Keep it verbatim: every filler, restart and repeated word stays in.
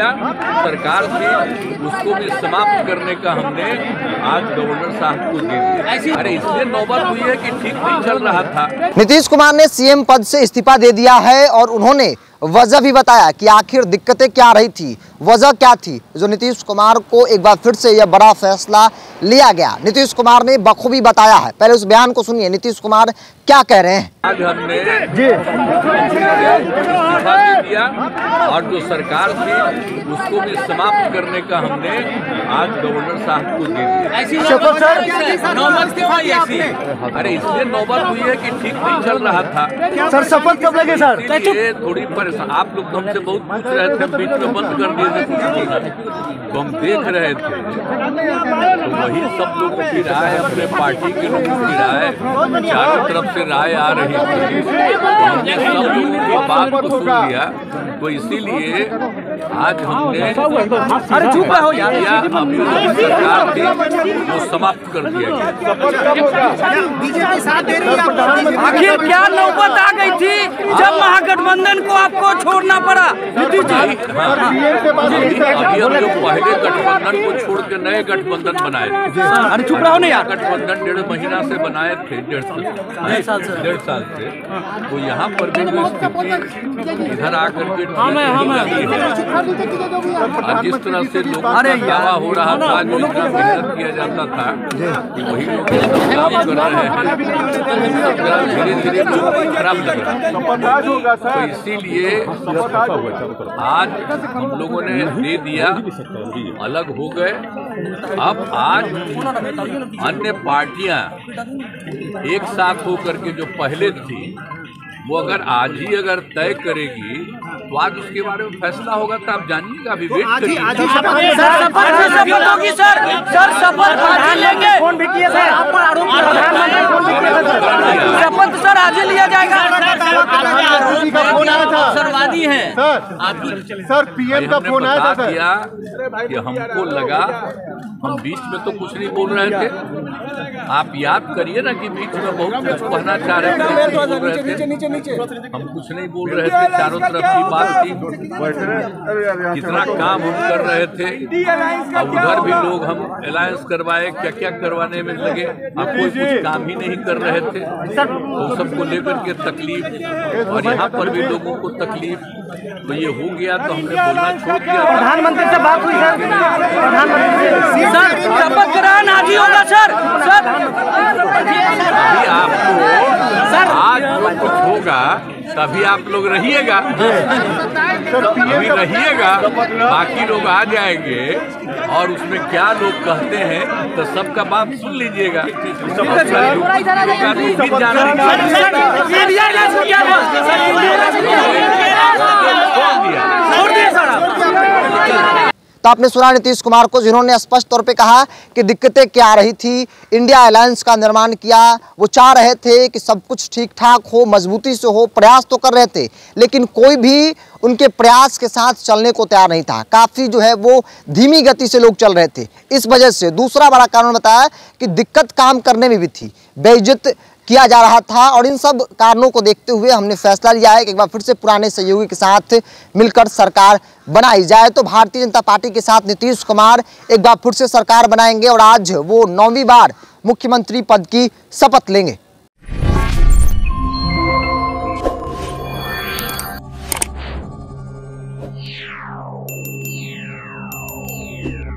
दिया सरकार थी उसको भी समाप्त करने का हमने आज गवर्नर साहब को दे दिया। अरे इसलिए नौबत हुई है कि ठीक नहीं चल रहा था। नीतीश कुमार ने सीएम पद से इस्तीफा दे दिया है और उन्होंने वजह भी बताया कि आखिर दिक्कतें क्या रही थी, वजह क्या थी जो नीतीश कुमार को एक बार फिर से यह बड़ा फैसला लिया गया। नीतीश कुमार ने बखूबी बताया है, पहले उस बयान को सुनिए नीतीश कुमार क्या कह रहे हैं। आज हमने इस्तीफा दे दिया और जो सरकार थी उसको भी समाप्त करने का हमने आज गवर्नर साहब को दे दिया। अरे इसलिए नौबत हुई है कि ठीक नहीं चल रहा था। सर शपथ कब लगे सर? ये थोड़ी परेशान आप लोग हमसे बहुत पूछ रहे थे, बीच में बंद कर दिए थे तो हम देख रहे थे। तो वही सब लोग की राय, अपने पार्टी के लोगों की राय, चारों तरफ से राय आ रही थी, तो हमने सब लोगों की बात को सुन लिया। तो इसीलिए आज हमने अरे चुप रहो यार, सरकार थी वो समाप्त कर दिया गया। बीजेपी साथ दे रही है। आखिर क्या नौबत आ गई थी जब महागठबंधन को आपको छोड़ना पड़ा? अभी हम लोग पहले गठबंधन को छोड़ के नए गठबंधन बनाए। अरे चुप रहो ना यार। गठबंधन डेढ़ महीना से बनाए थे, डेढ़ साल से डेढ़ साल से तो यहाँ पर भी स्थिति इधर आकर के जिस तरह से लोगों का दावा हो रहा था, जो इतना मेहनत किया जाता था कि वही लोग काम कर रहे हैं, धीरे धीरे खराब लग रहा है। तो इसीलिए आज हम लोगों ने दे दिया, अलग हो गए। अब आज अन्य पार्टियां एक साथ होकर के जो पहले थी वो अगर आज ही अगर तय करेगी तो आज उसके बारे में फैसला होगा। तो आप जानिएगा, अभी वेट करिए। शपथ होगी सर, सर शपथ आज लेंगे। फोन भी किए सर, शपथ सर आज ही लिया जाएगा। सरवादी है सर, सर पीएम का फोन आया था सर कि हमको लगा, हम बीच में तो कुछ नहीं बोल रहे थे। आप याद करिए ना कि बीच में बहुत कुछ कहना चाह रहे थे, बोल रहे थे, हम कुछ नहीं बोल रहे थे। चारों तरफ की बात थी, कितना काम हम कर रहे थे। अब उधर भी लोग हम अलायंस करवाए, क्या क्या करवाने में लगे, अब कोई कुछ काम ही नहीं कर रहे थे। तो सबको लेकर के तकलीफ, और यहाँ पर भी लोगों को तकलीफ, तो ये हो गया तो हमने बोलना छोड़ दिया। प्रधानमंत्री से बात हुई सर, प्रधानमंत्री सर शपथ ग्रहण आज ही होगा सर। सर अभी आपको सर आज जो कुछ होगा तभी आप लोग रहिएगा, अभी रहिएगा, बाकी लोग आ जाएंगे और उसमें क्या लोग कहते हैं तो सबका बात सुन लीजिएगा। तो आपने सुना नीतीश कुमार को, जिन्होंने स्पष्ट तौर पे कहा कि दिक्कतें क्या आ रही थी। इंडिया अलायंस का निर्माण किया, वो चाह रहे थे कि सब कुछ ठीक ठाक हो, मजबूती से हो, प्रयास तो कर रहे थे, लेकिन कोई भी उनके प्रयास के साथ चलने को तैयार नहीं था। काफ़ी जो है वो धीमी गति से लोग चल रहे थे। इस वजह से दूसरा बड़ा कारण बताया कि दिक्कत काम करने में भी थी, बेइज्जत किया जा रहा था। और इन सब कारणों को देखते हुए हमने फैसला लिया है कि एक बार फिर से पुराने सहयोगी के साथ मिलकर सरकार बनाई जाए। तो भारतीय जनता पार्टी के साथ नीतीश कुमार एक बार फिर से सरकार बनाएंगे और आज वो नौवीं बार मुख्यमंत्री पद की शपथ लेंगे। Yeah.